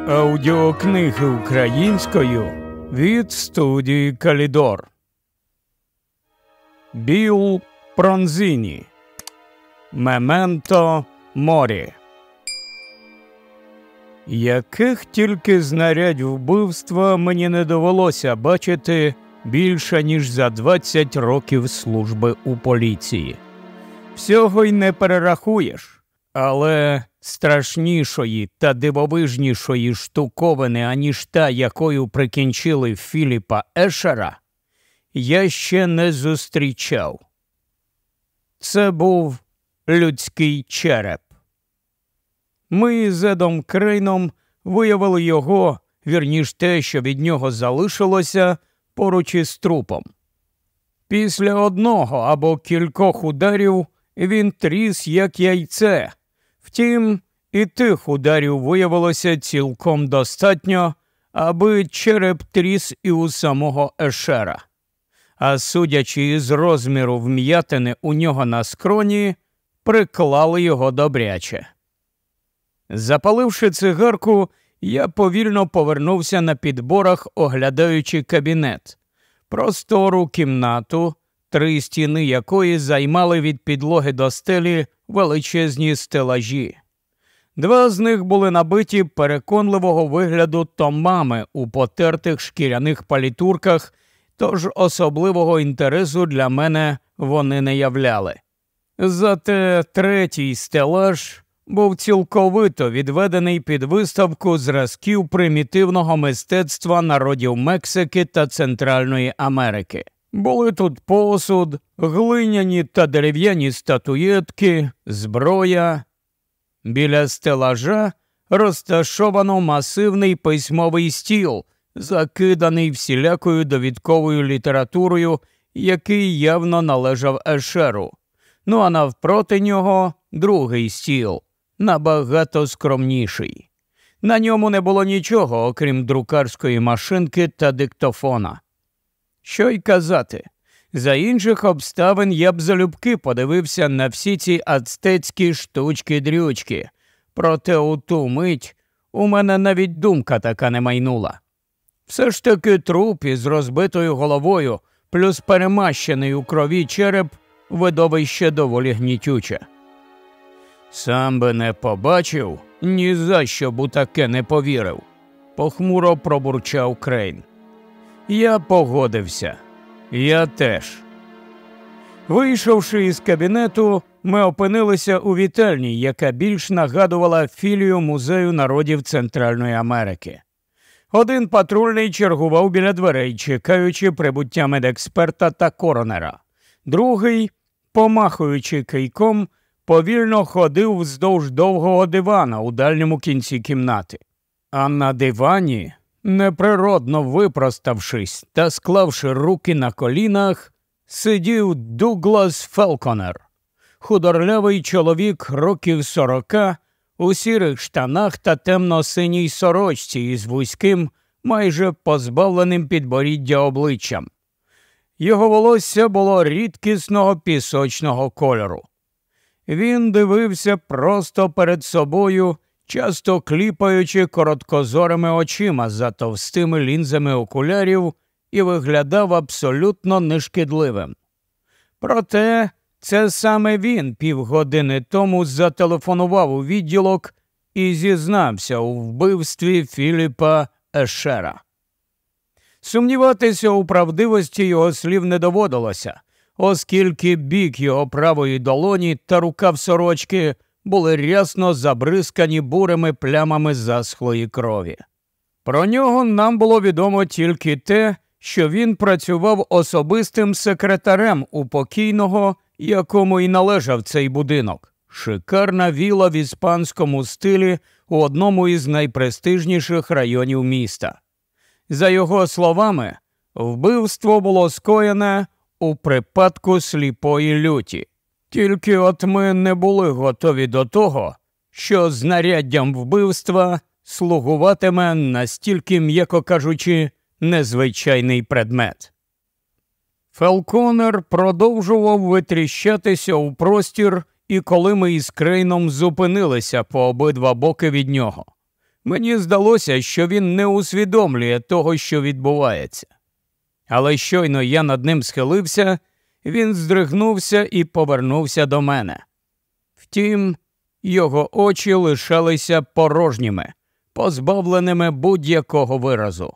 Аудіокниги українською від студії Калідор. Біл Пронзіні. Мементо морі. Яких тільки знарядь вбивства мені не довелося бачити більше, ніж за 20 років служби у поліції. Всього й не перерахуєш, але страшнішої та дивовижнішої штуковини, аніж та, якою прикінчили Філіпа Ешера, я ще не зустрічав. Це був людський череп. Ми з Едом Крейном виявили його, вірніш те, що від нього залишилося, поруч із трупом. Після одного або кількох ударів він тріс, як яйце. Втім, і тих ударів виявилося цілком достатньо, аби череп тріс і у самого Ешера. А судячи із розміру вм'ятини у нього на скроні, приклали його добряче. Запаливши цигарку, я повільно повернувся на підборах, оглядаючи кабінет. Простору кімнату, 3 стіни якої займали від підлоги до стелі величезні стелажі. 2 з них були набиті переконливого вигляду томами у потертих шкіряних палітурках, тож особливого інтересу для мене вони не являли. Зате 3-й стелаж був цілковито відведений під виставку зразків примітивного мистецтва народів Мексики та Центральної Америки. Були тут посуд, глиняні та дерев'яні статуєтки, зброя. Біля стелажа розташовано масивний письмовий стіл, закиданий всілякою довідковою літературою, який явно належав Ешеру. Ну а навпроти нього другий стіл, набагато скромніший. На ньому не було нічого, окрім друкарської машинки та диктофона. Що й казати, за інших обставин я б залюбки подивився на всі ці ацтецькі штучки-дрючки, проте у ту мить у мене навіть думка така не майнула. Все ж таки труп із розбитою головою, плюс перемащений у крові череп – видовище доволі гнітюче. «Сам би не побачив, ні за що б у таке не повірив», – похмуро пробурчав Крейн. Я погодився. Я теж. Вийшовши із кабінету, ми опинилися у вітальні, яка більш нагадувала філію Музею народів Центральної Америки. Один патрульний чергував біля дверей, чекаючи прибуття медексперта та коронера. Другий, помахуючи кийком, повільно ходив вздовж довгого дивана у дальньому кінці кімнати. А на дивані, неприродно випроставшись та склавши руки на колінах, сидів Дуглас Фелконер, худорлявий чоловік років 40, у сірих штанах та темно-синій сорочці із вузьким, майже позбавленим підборіддя обличчям. Його волосся було рідкісного пісочного кольору. Він дивився просто перед собою, часто кліпаючи короткозорими очима за товстими лінзами окулярів, і виглядав абсолютно нешкідливим. Проте це саме він півгодини тому зателефонував у відділок і зізнався у вбивстві Філіпа Ешера. Сумніватися у правдивості його слів не доводилося, оскільки бік його правої долоні та рукав сорочки були рясно забризкані бурими плямами засхлої крові. Про нього нам було відомо тільки те, що він працював особистим секретарем у покійного, якому і належав цей будинок. Шикарна віла в іспанському стилі у одному із найпрестижніших районів міста. За його словами, вбивство було скоєне у припадку сліпої люті. Тільки от ми не були готові до того, що знаряддям вбивства слугуватиме настільки, м'яко кажучи, незвичайний предмет. Фелконер продовжував витріщатися у простір, і коли ми із Крейном зупинилися по обидва боки від нього. Мені здалося, що він не усвідомлює того, що відбувається. Але щойно я над ним схилився, він здригнувся і повернувся до мене. Втім, його очі лишалися порожніми, позбавленими будь-якого виразу.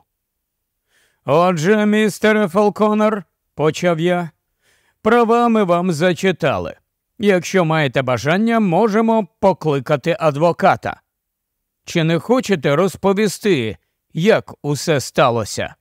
«Отже, містере Фолконер», – почав я, – «права ми вам зачитали. Якщо маєте бажання, можемо покликати адвоката. Чи не хочете розповісти, як усе сталося?»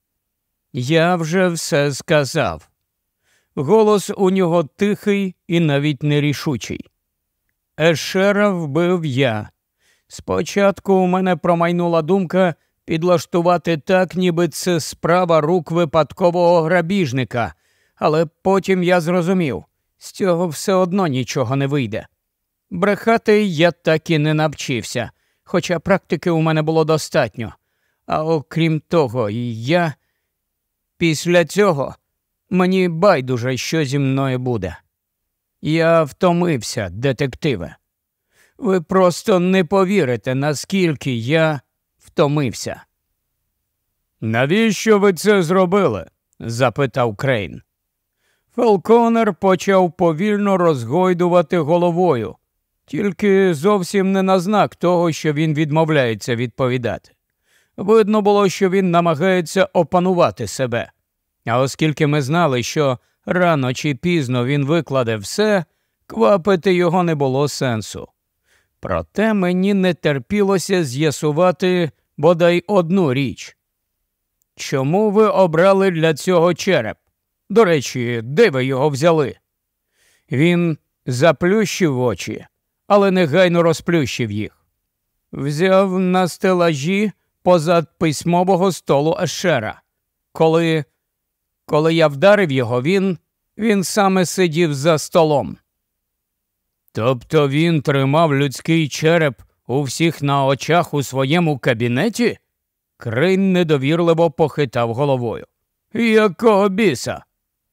Я вже все сказав. Голос у нього тихий і навіть нерішучий. Ешера вбив я. Спочатку у мене промайнула думка підлаштувати так, ніби це справа рук випадкового грабіжника, але потім я зрозумів, з цього все одно нічого не вийде. Брехати я так і не навчився, хоча практики у мене було достатньо. А окрім того, я... Після цього мені байдуже, що зі мною буде. Я втомився, детективе. Ви просто не повірите, наскільки я втомився. «Навіщо ви це зробили?» – запитав Крейн. Фолконер почав повільно розгойдувати головою, тільки зовсім не на знак того, що він відмовляється відповідати. Видно було, що він намагається опанувати себе. А оскільки ми знали, що рано чи пізно він викладе все, квапити його не було сенсу. Проте мені не терпілося з'ясувати бодай одну річ. Чому ви обрали для цього череп? До речі, де ви його взяли? Він заплющив очі, але негайно розплющив їх. Взяв на стелажі позад письмового столу Ешера. Коли я вдарив його, він саме сидів за столом. Тобто він тримав людський череп у всіх на очах у своєму кабінеті? Крейн недовірливо похитав головою. Якого біса?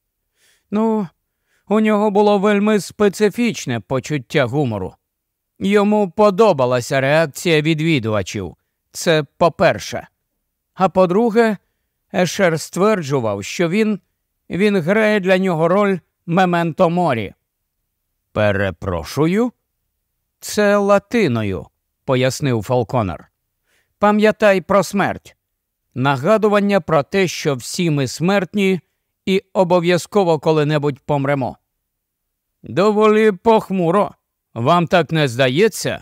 Ну, у нього було вельми специфічне почуття гумору. Йому подобалася реакція відвідувачів. Це по-перше. А по-друге, Ешер стверджував, що він грає для нього роль «Мементо морі». «Перепрошую?» «Це латиною», – пояснив Фолконер. «Пам'ятай про смерть. Нагадування про те, що всі ми смертні і обов'язково коли-небудь помремо». «Доволі похмуро. Вам так не здається?»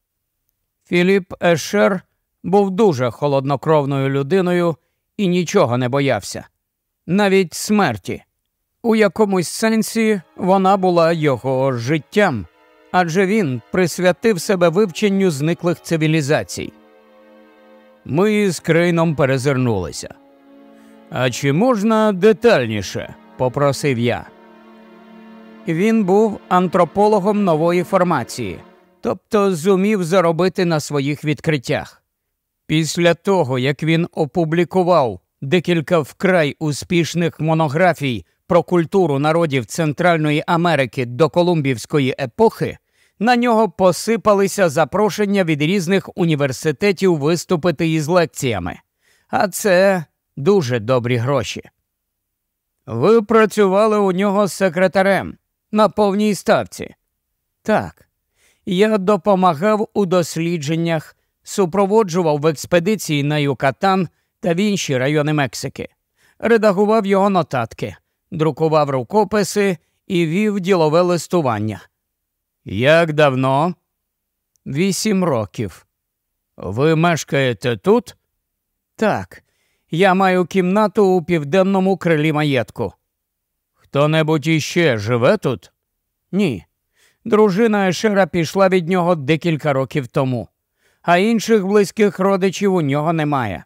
Філіп Ешер був дуже холоднокровною людиною і нічого не боявся. Навіть смерті. У якомусь сенсі вона була його життям, адже він присвятив себе вивченню зниклих цивілізацій. Ми з Крейном перезирнулися. «А чи можна детальніше?» – попросив я. Він був антропологом нової формації, тобто зумів заробити на своїх відкриттях. Після того, як він опублікував декілька вкрай успішних монографій про культуру народів Центральної Америки до Колумбівської епохи, на нього посипалися запрошення від різних університетів виступити із лекціями. А це дуже добрі гроші. Ви працювали у нього секретарем на повній ставці? Так. Я допомагав у дослідженнях, супроводжував в експедиції на Юкатан та в інші райони Мексики, редагував його нотатки, друкував рукописи і вів ділове листування. Як давно? 8 років. Ви мешкаєте тут? Так. Я маю кімнату у південному крилі маєтку. Хто-небудь іще живе тут? Ні. Дружина Ешера пішла від нього декілька років тому, а інших близьких родичів у нього немає.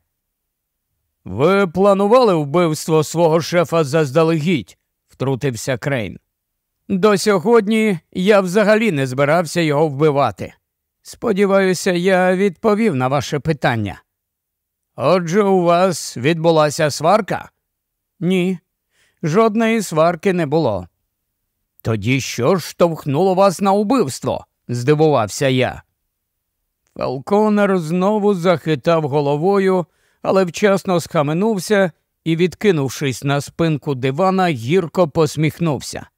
Ви планували вбивство свого шефа заздалегідь? Втрутився Крейн. До сьогодні я взагалі не збирався його вбивати. Сподіваюся, я відповів на ваше питання. Отже, у вас відбулася сварка? Ні, жодної сварки не було. Тоді що ж штовхнуло вас на вбивство? Здивувався я. Фелконер знову захитав головою, але вчасно схаменувся і, відкинувшись на спинку дивана, гірко посміхнувся.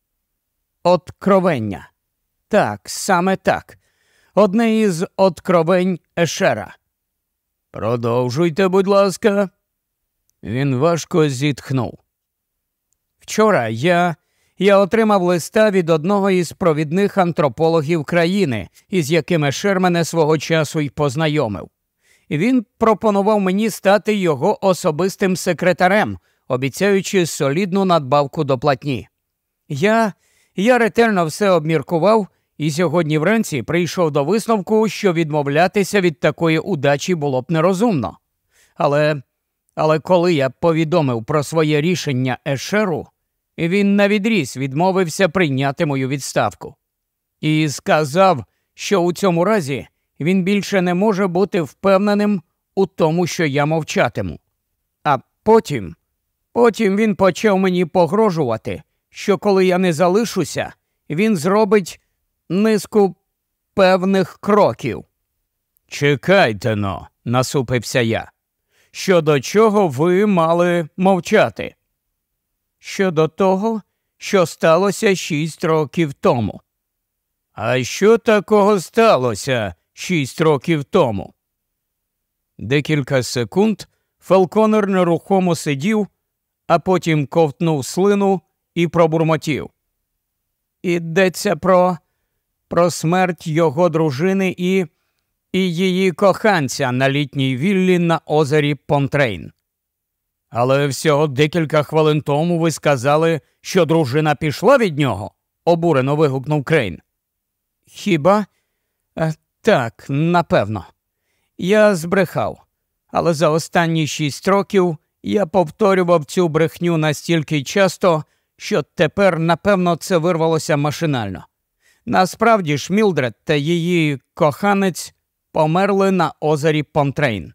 Откровення. Так, саме так. Одне із откровень Ешера. Продовжуйте, будь ласка. Він важко зітхнув. Вчора я отримав листа від одного із провідних антропологів країни, із яким Ешер мене свого часу й познайомив. Він пропонував мені стати його особистим секретарем, обіцяючи солідну надбавку до платні. Я ретельно все обміркував і сьогодні вранці прийшов до висновку, що відмовлятися від такої удачі було б нерозумно. Але коли я повідомив про своє рішення Ешеру, він навідріз відмовився прийняти мою відставку. І сказав, що у цьому разі він більше не може бути впевненим у тому, що я мовчатиму. А потім він почав мені погрожувати, що коли я не залишуся, він зробить низку певних кроків. «Чекайте-но», – насупився я. «Щодо чого ви мали мовчати?» «Щодо того, що сталося 6 років тому». «А що такого сталося 6 років тому?» Декілька секунд Фелконер нерухомо сидів, а потім ковтнув слину і пробурмотів. «Ідеться про смерть його дружини і її коханця на літній віллі на озері Понтрейн». «Але всього декілька хвилин тому ви сказали, що дружина пішла від нього?» – обурено вигукнув Крейн. «Хіба? Так, напевно. Я збрехав, але за останні 6 років я повторював цю брехню настільки часто, що тепер, напевно, це вирвалося машинально. Насправді ж Мілдред та її коханець померли на озері Понтрейн».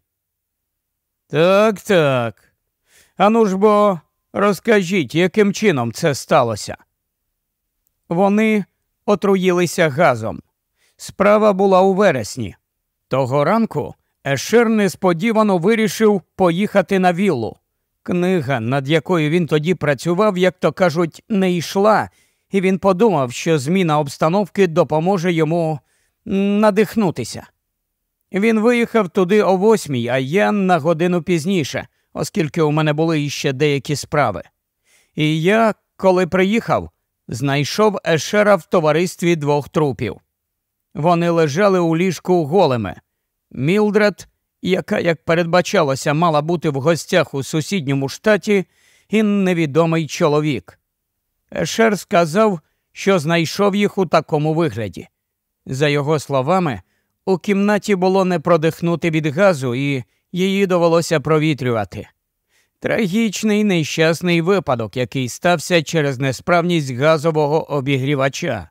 «Так. Ану ж бо, розкажіть, яким чином це сталося?» «Вони отруїлися газом. Справа була у вересні. Того ранку Ешер несподівано вирішив поїхати на віллу. Книга, над якою він тоді працював, як то кажуть, не йшла, і він подумав, що зміна обстановки допоможе йому надихнутися. Він виїхав туди о 8, а я на годину пізніше, оскільки у мене були іще деякі справи. І я, коли приїхав, знайшов Ешера в товаристві 2 трупів. Вони лежали у ліжку голими. Мілдред, яка, як передбачалося, мала бути в гостях у сусідньому штаті, і невідомий чоловік. Ешер сказав, що знайшов їх у такому вигляді. За його словами, у кімнаті було не продихнути від газу, і її довелося провітрювати. Трагічний нещасний випадок, який стався через несправність газового обігрівача.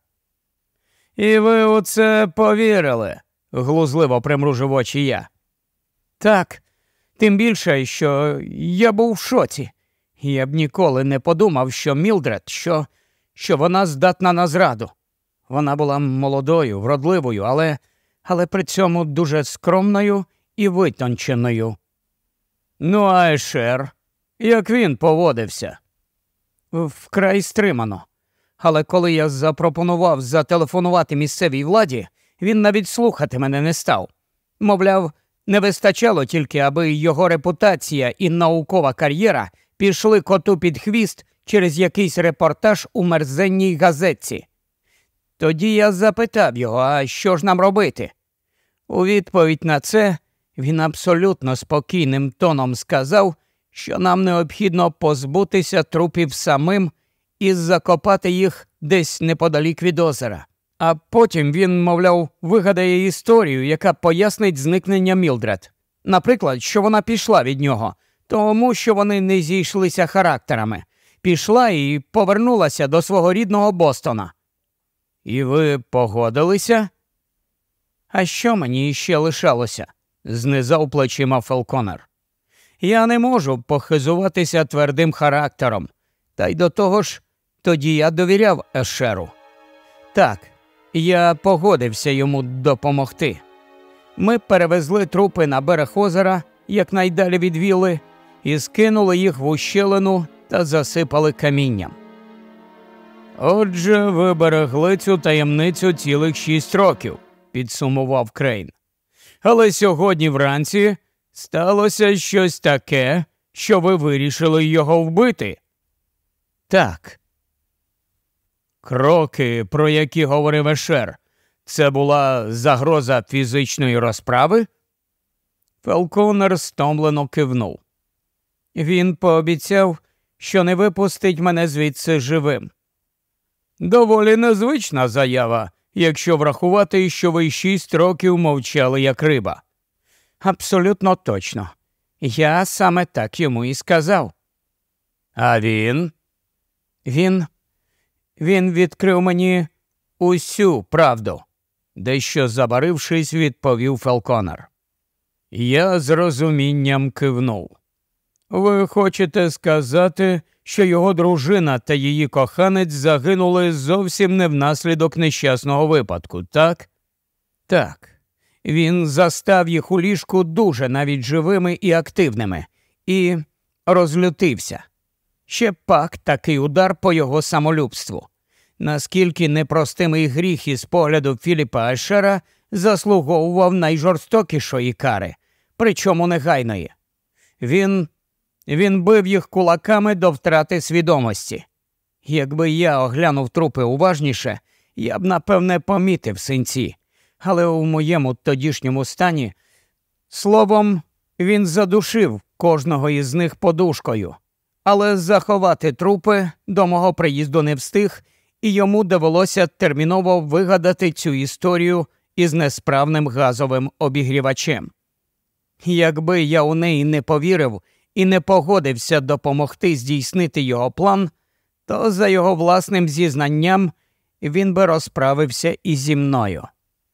«І ви у це повірили?» – глузливо примружив очі я. «Так, тим більше, що я був в шоці. Я б ніколи не подумав, що Мілдред, що вона здатна на зраду. Вона була молодою, вродливою, але при цьому дуже скромною і витонченою». «Ну, а Ешер? Як він поводився?» «Вкрай стримано. Але коли я запропонував зателефонувати місцевій владі, він навіть слухати мене не став. Мовляв, не вистачало тільки, аби його репутація і наукова кар'єра пішли коту під хвіст через якийсь репортаж у мерзенній газетці. Тоді я запитав його, а що ж нам робити? У відповідь на це він абсолютно спокійним тоном сказав, що нам необхідно позбутися трупів самим і закопати їх десь неподалік від озера. А потім він, мовляв, вигадає історію, яка пояснить зникнення Мілдред. Наприклад, що вона пішла від нього, тому що вони не зійшлися характерами. Пішла і повернулася до свого рідного Бостона. «І ви погодилися?» «А що мені іще лишалося?» – знизав плечима Фелконер. «Я не можу похизуватися твердим характером. Та й до того ж, тоді я довіряв Ешеру. Так, я погодився йому допомогти. Ми перевезли трупи на берег озера, якнайдалі від вілли, і скинули їх в ущелину та засипали камінням. «Отже, ви берегли цю таємницю цілих 6 років», – підсумував Крейн. «Але сьогодні вранці сталося щось таке, що ви вирішили його вбити». «Так». «Кроки, про які говорив Ешер, це була загроза фізичної розправи?» Фелконер стомлено кивнув. «Він пообіцяв, що не випустить мене звідси живим». «Доволі незвична заява, якщо врахувати, що ви 6 років мовчали як риба». «Абсолютно точно. Я саме так йому і сказав». «А він?» Він відкрив мені усю правду», – дещо забарившись, відповів Фелконер. Я з розумінням кивнув. «Ви хочете сказати, що його дружина та її коханець загинули зовсім не внаслідок нещасного випадку, так?» «Так. Він застав їх у ліжку дуже навіть живими і активними. І розлютився. Ще пак такий удар по його самолюбству. Наскільки непростимий гріх із погляду Філіпа Ешера заслуговував найжорстокішої кари, причому негайної. Він бив їх кулаками до втрати свідомості. Якби я оглянув трупи уважніше, я б, напевне, помітив синці. Але у моєму тодішньому стані, словом, він задушив кожного із них подушкою. Але заховати трупи до мого приїзду не встиг, і йому довелося терміново вигадати цю історію із несправним газовим обігрівачем. Якби я у неї не повірив і не погодився допомогти здійснити його план, то за його власним зізнанням він би розправився і зі мною.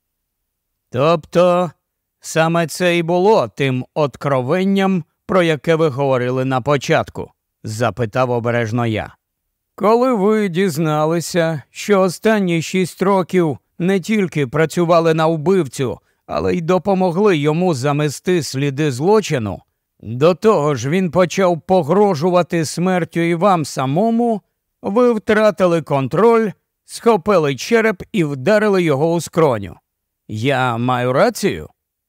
«Тобто саме це і було тим откровенням, про яке ви говорили на початку?» – запитав обережно я. «Коли ви дізналися, що останні 6 років не тільки працювали на вбивцю, але й допомогли йому замести сліди злочину, до того ж він почав погрожувати смертю і вам самому, ви втратили контроль, схопили череп і вдарили його у скроню. Я маю рацію?»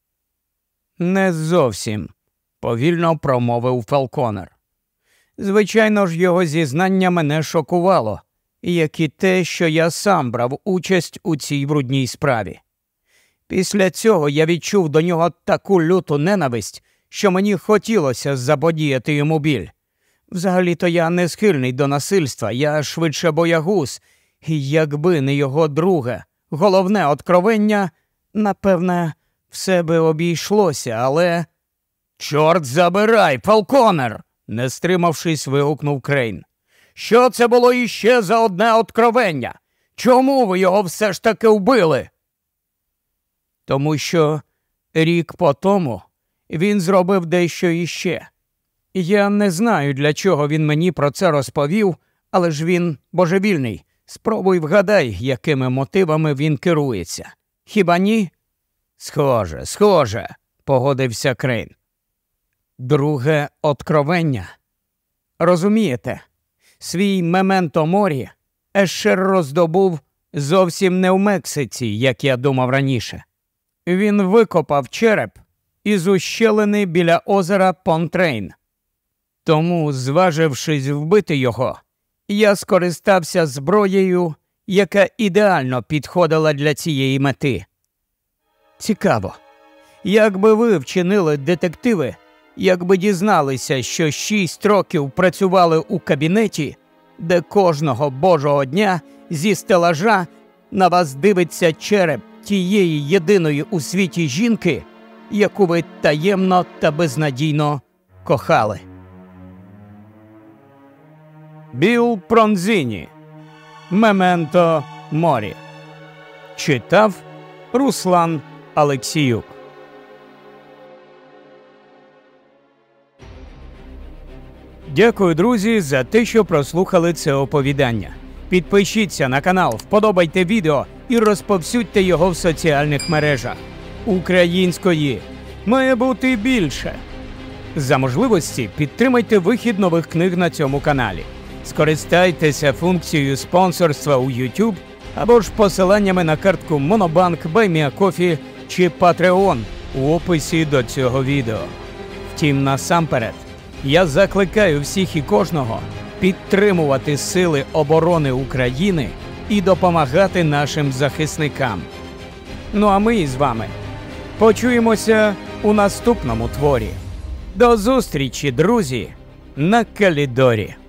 «Не зовсім», – повільно промовив Фелконер. Звичайно ж, його зізнання мене шокувало, як і те, що я сам брав участь у цій брудній справі. Після цього я відчув до нього таку люту ненависть, що мені хотілося заподіяти йому біль. Взагалі-то я не схильний до насильства, я швидше боягуз, і якби не його друге, головне откровення, напевне, все би обійшлося, але... «Чорт забирай, Фелконер!» – не стримавшись, вигукнув Крейн. «Що це було іще за одне откровення? Чому ви його все ж таки вбили?» «Тому що рік по тому він зробив дещо іще. Я не знаю, для чого він мені про це розповів, але ж він божевільний. Спробуй вгадай, якими мотивами він керується. Хіба ні?» Схоже, погодився Крейн. Друге откровення. Розумієте, свій мементо морі Ешер роздобув зовсім не в Мексиці, як я думав раніше. Він викопав череп із ущелини біля озера Понтрейн. Тому, зважившись вбити його, я скористався зброєю, яка ідеально підходила для цієї мети. Цікаво, як би ви вчинили, детективи, якби дізналися, що 6 років працювали у кабінеті, де кожного божого дня зі стелажа на вас дивиться череп тієї єдиної у світі жінки, яку ви таємно та безнадійно кохали. Біл Пронзіні. Мементо морі. Читав Руслан Алексіюк. Дякую, друзі, за те, що прослухали це оповідання. Підпишіться на канал, вподобайте відео і розповсюдьте його в соціальних мережах. української має бути більше. За можливості підтримайте вихід нових книг на цьому каналі. Скористайтеся функцією спонсорства у YouTube або ж посиланнями на картку Monobank, BuyMeACoffee чи Patreon у описі до цього відео. Втім, насамперед, я закликаю всіх і кожного підтримувати Сили оборони України і допомагати нашим захисникам. Ну а ми з вами почуємося у наступному творі. До зустрічі, друзі, на Калідорі!